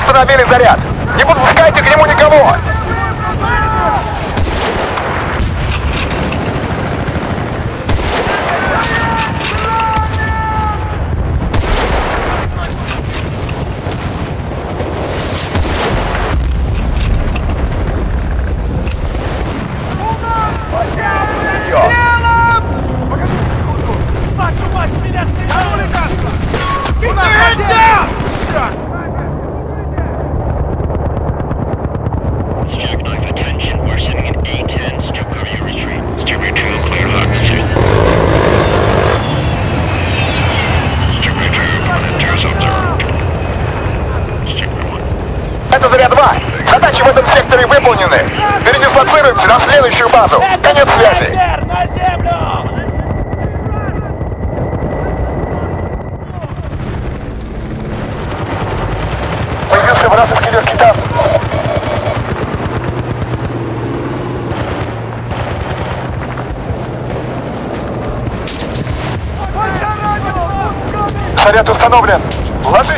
установили заряд. Не подпускайте к нему никого. Это заряд-2. Задачи в этом секторе выполнены. Передислоцируемся на следующую базу. Конец связи. На землю! Появился вражеский легкий танк. Заряд установлен. Ложись.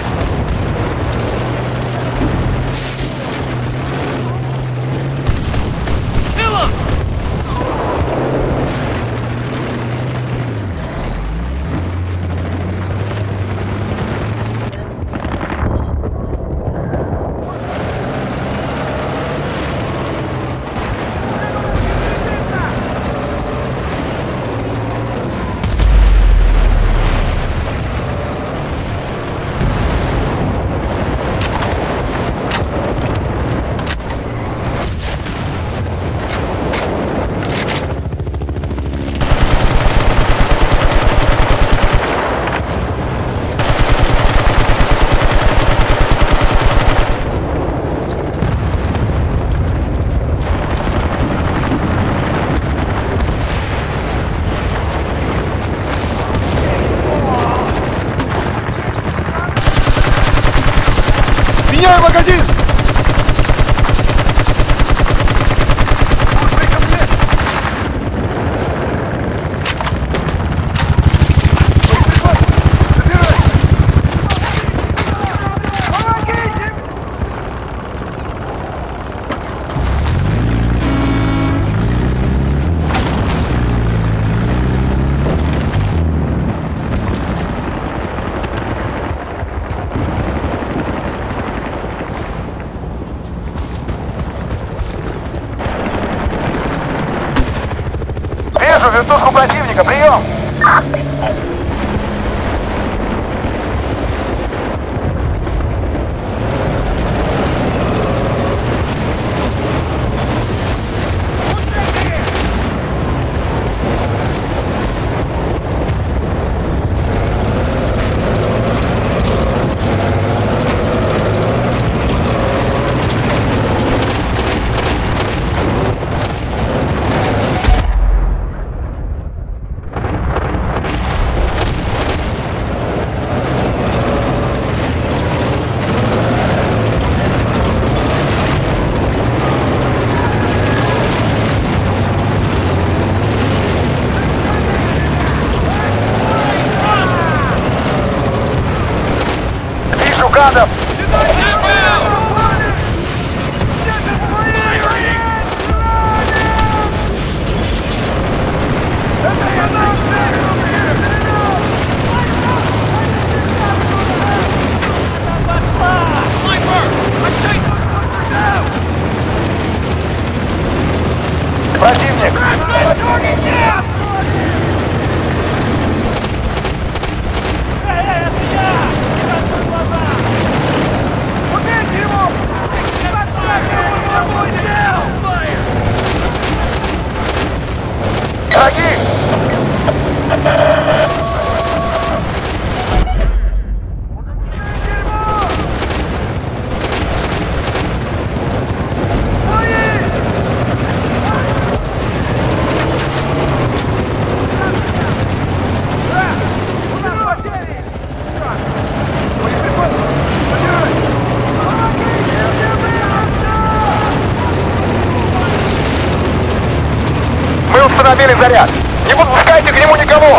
Меняю магазин! Вижу вертушку противника, прием! Гадов! Противник! Враги! Мы установили заряд. Не подпускайте к нему никого.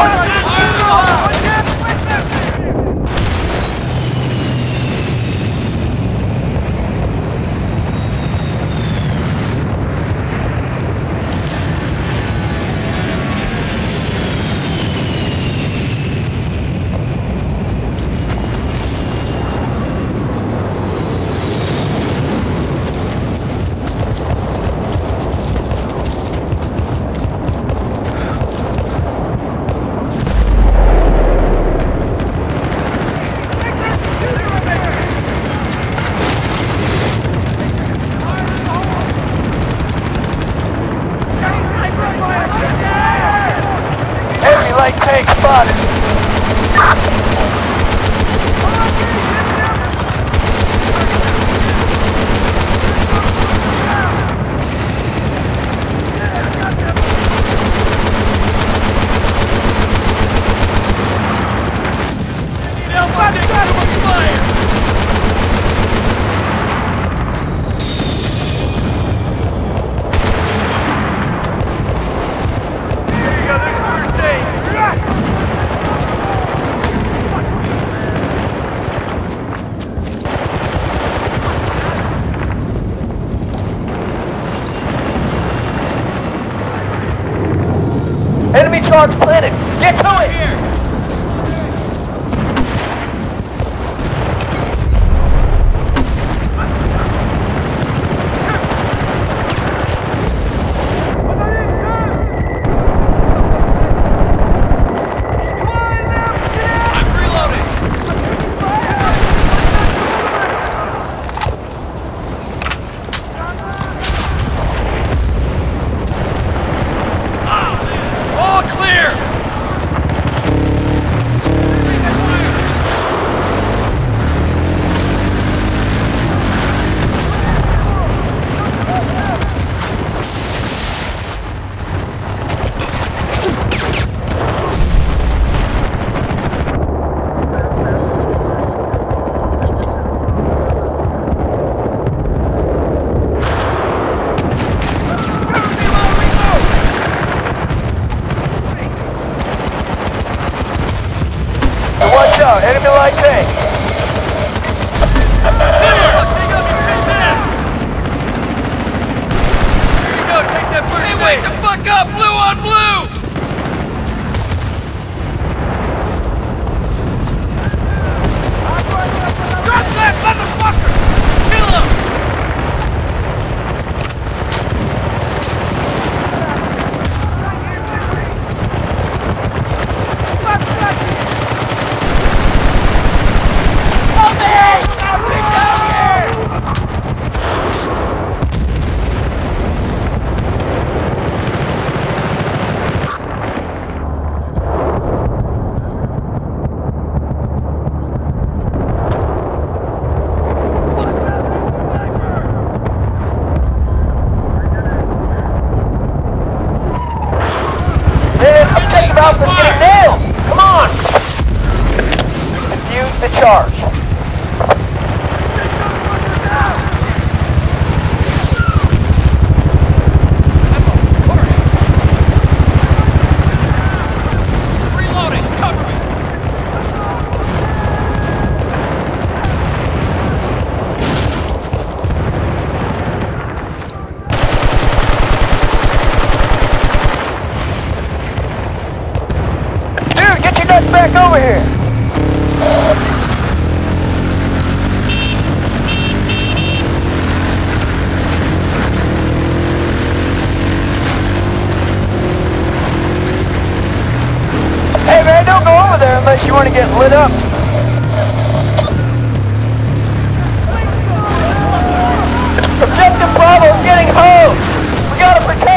light tank spotted. Enemy charge planted! Get to it! Here. Watch out, enemy light tank! Here you go, take that first aid! Wake the fuck up! Blue on blue! Drop that motherfucker! Kill him! Alpha's getting nailed! Come on! Defuse the charge. Reloading! Cover me! Get your nuts back over here! Hey man, don't go over there unless you want to get lit up. Objective Bravo's getting hosed! We gotta protect